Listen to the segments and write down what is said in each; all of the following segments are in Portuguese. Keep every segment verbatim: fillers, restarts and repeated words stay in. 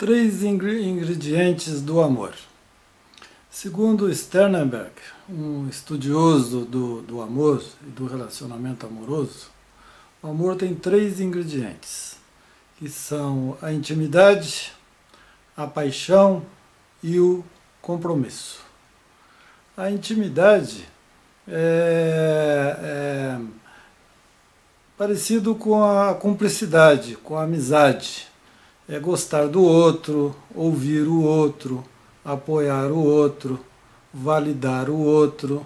Três ingredientes do amor. Segundo Sternberg, um estudioso do, do amor e do relacionamento amoroso, o amor tem três ingredientes, que são a intimidade, a paixão e o compromisso. A intimidade é, é parecido com a cumplicidade, com a amizade. É gostar do outro, ouvir o outro, apoiar o outro, validar o outro.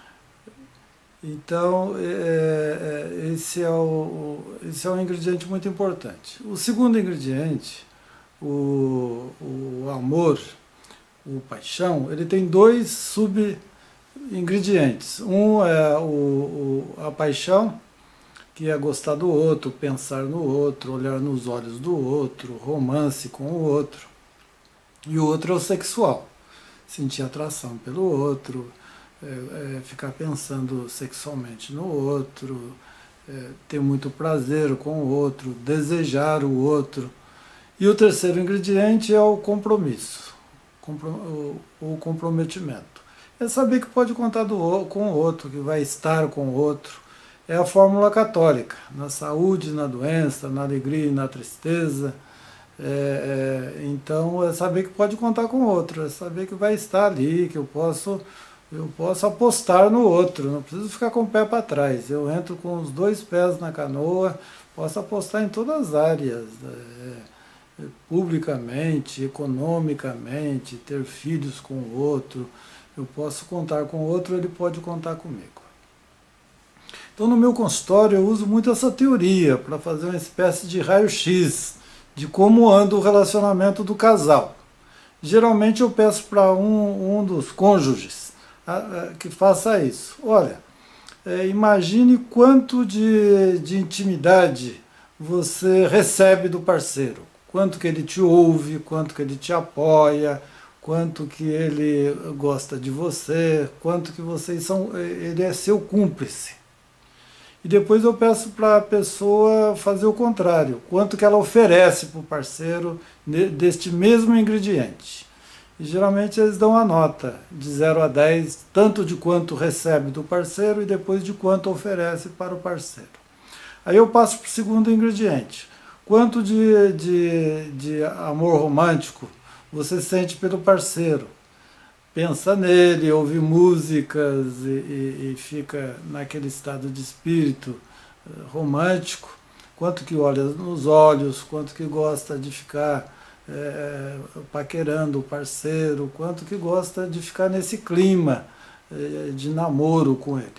Então, é, é, esse, é o, esse é um ingrediente muito importante. O segundo ingrediente, o, o amor, o paixão, ele tem dois sub-ingredientes. Um é o, o, a paixão, que é gostar do outro, pensar no outro, olhar nos olhos do outro, romance com o outro. E o outro é o sexual, sentir atração pelo outro, é, é, ficar pensando sexualmente no outro, é, ter muito prazer com o outro, desejar o outro. E o terceiro ingrediente é o compromisso, o, o comprometimento. É saber que pode contar do, com o outro, que vai estar com o outro. É a fórmula católica, na saúde, na doença, na alegria e na tristeza. É, é, então, é saber que pode contar com o outro, é saber que vai estar ali, que eu posso, eu posso apostar no outro, não preciso ficar com o pé para trás. Eu entro com os dois pés na canoa, posso apostar em todas as áreas, é, é, publicamente, economicamente, ter filhos com o outro. Eu posso contar com o outro, ele pode contar comigo. Então, no meu consultório, eu uso muito essa teoria para fazer uma espécie de raio-x de como anda o relacionamento do casal. Geralmente, eu peço para um, um dos cônjuges a, a, que faça isso. Olha, é, imagine quanto de, de intimidade você recebe do parceiro. Quanto que ele te ouve, quanto que ele te apoia, quanto que ele gosta de você, quanto que vocês são, ele é seu cúmplice. E depois eu peço para a pessoa fazer o contrário, quanto que ela oferece para o parceiro deste mesmo ingrediente. E geralmente eles dão a nota de zero a dez, tanto de quanto recebe do parceiro e depois de quanto oferece para o parceiro. Aí eu passo para o segundo ingrediente, quanto de, de, de amor romântico você sente pelo parceiro. Pensa nele, ouve músicas e, e, e fica naquele estado de espírito romântico, quanto que olha nos olhos, quanto que gosta de ficar é, paquerando o parceiro, quanto que gosta de ficar nesse clima é, de namoro com ele.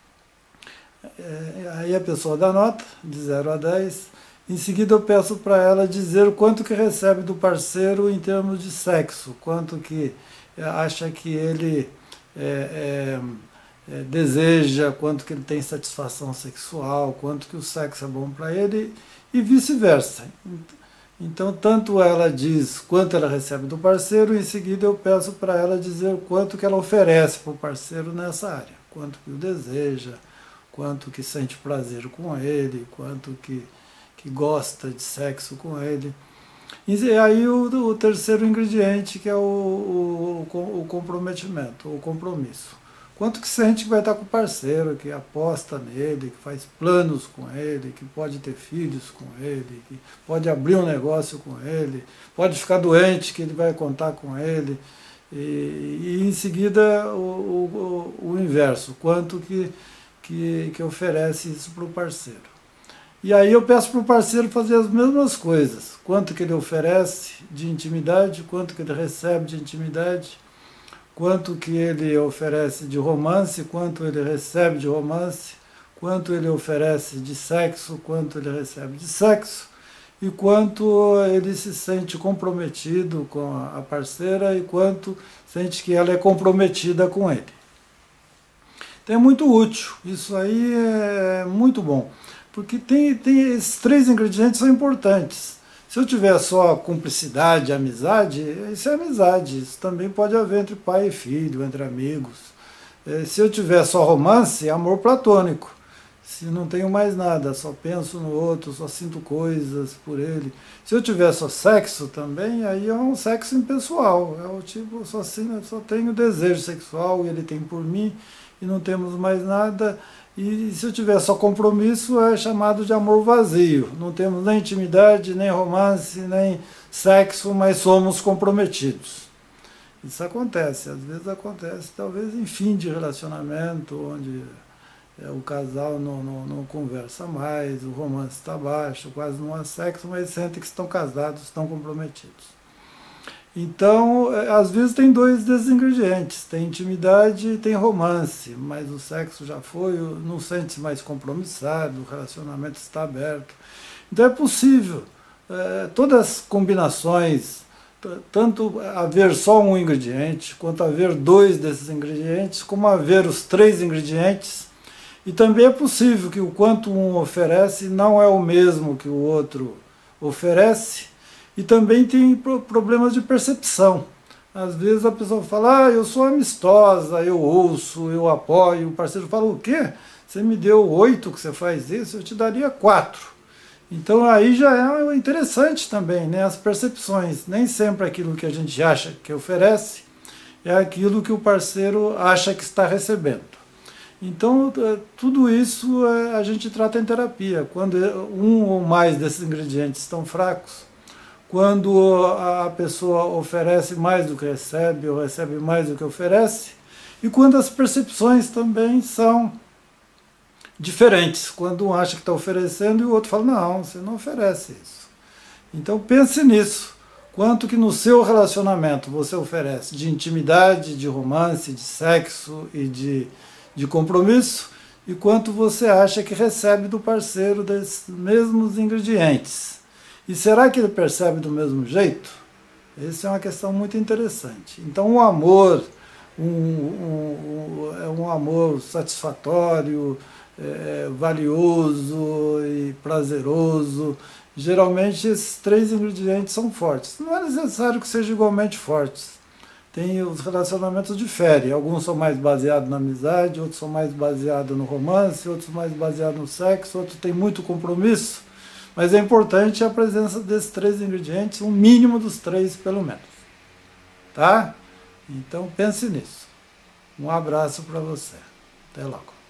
É, aí a pessoa dá nota de zero a dez, em seguida eu peço para ela dizer quanto que recebe do parceiro em termos de sexo, quanto que acha que ele é, é, é, deseja, quanto que ele tem satisfação sexual, quanto que o sexo é bom para ele e vice-versa. Então, tanto ela diz quanto ela recebe do parceiro, em seguida eu peço para ela dizer quanto que ela oferece para o parceiro nessa área, quanto que o deseja, quanto que sente prazer com ele, quanto que, que gosta de sexo com ele. E aí o, o terceiro ingrediente, que é o, o, o comprometimento, o compromisso. Quanto que sente que vai estar com o parceiro, que aposta nele, que faz planos com ele, que pode ter filhos com ele, que pode abrir um negócio com ele, pode ficar doente, que ele vai contar com ele. E, e em seguida o, o, o inverso, quanto que, que, que oferece isso para o parceiro. E aí eu peço para o parceiro fazer as mesmas coisas, quanto que ele oferece de intimidade, quanto que ele recebe de intimidade, quanto que ele oferece de romance, quanto ele recebe de romance, quanto ele oferece de sexo, quanto ele recebe de sexo, e quanto ele se sente comprometido com a parceira e quanto sente que ela é comprometida com ele. Então é muito útil, isso aí é muito bom. Porque tem, tem, esses três ingredientes são importantes. Se eu tiver só cumplicidade, amizade, isso é amizade. Isso também pode haver entre pai e filho, entre amigos. Se eu tiver só romance, é amor platônico. Se não tenho mais nada, só penso no outro, só sinto coisas por ele. Se eu tiver só sexo também, aí é um sexo impessoal. É o tipo, só, assim, só tenho desejo sexual e ele tem por mim e não temos mais nada. E se eu tiver só compromisso, é chamado de amor vazio. Não temos nem intimidade, nem romance, nem sexo, mas somos comprometidos. Isso acontece, às vezes acontece, talvez em fim de relacionamento, onde é, o casal não, não, não conversa mais, o romance está baixo, quase não há sexo, mas sentem que estão casados, estão comprometidos. Então, às vezes tem dois desses ingredientes, tem intimidade e tem romance, mas o sexo já foi, não sente-se mais compromissado, o relacionamento está aberto. Então é possível, é, todas as combinações, tanto haver só um ingrediente, quanto haver dois desses ingredientes, como haver os três ingredientes, e também é possível que o quanto um oferece não é o mesmo que o outro oferece, e também tem problemas de percepção. Às vezes a pessoa fala, ah, eu sou amistosa, eu ouço, eu apoio. O parceiro fala, o quê? Você me deu oito que você faz isso, eu te daria quatro. Então aí já é interessante também, né? As percepções. Nem sempre aquilo que a gente acha que oferece é aquilo que o parceiro acha que está recebendo. Então tudo isso a gente trata em terapia. Quando um ou mais desses ingredientes estão fracos, quando a pessoa oferece mais do que recebe, ou recebe mais do que oferece, e quando as percepções também são diferentes, quando um acha que está oferecendo e o outro fala, não, você não oferece isso. Então pense nisso, quanto que no seu relacionamento você oferece de intimidade, de romance, de sexo e de, de compromisso, e quanto você acha que recebe do parceiro desses mesmos ingredientes. E será que ele percebe do mesmo jeito? Essa é uma questão muito interessante. Então, o amor, um, um, um, é um amor satisfatório, é, valioso e prazeroso. Geralmente, esses três ingredientes são fortes. Não é necessário que sejam igualmente fortes. Tem, os relacionamentos diferem. Alguns são mais baseados na amizade, outros são mais baseados no romance, outros mais baseados no sexo, outros têm muito compromisso. Mas é importante a presença desses três ingredientes, um mínimo dos três pelo menos. Tá? Então pense nisso. Um abraço para você. Até logo.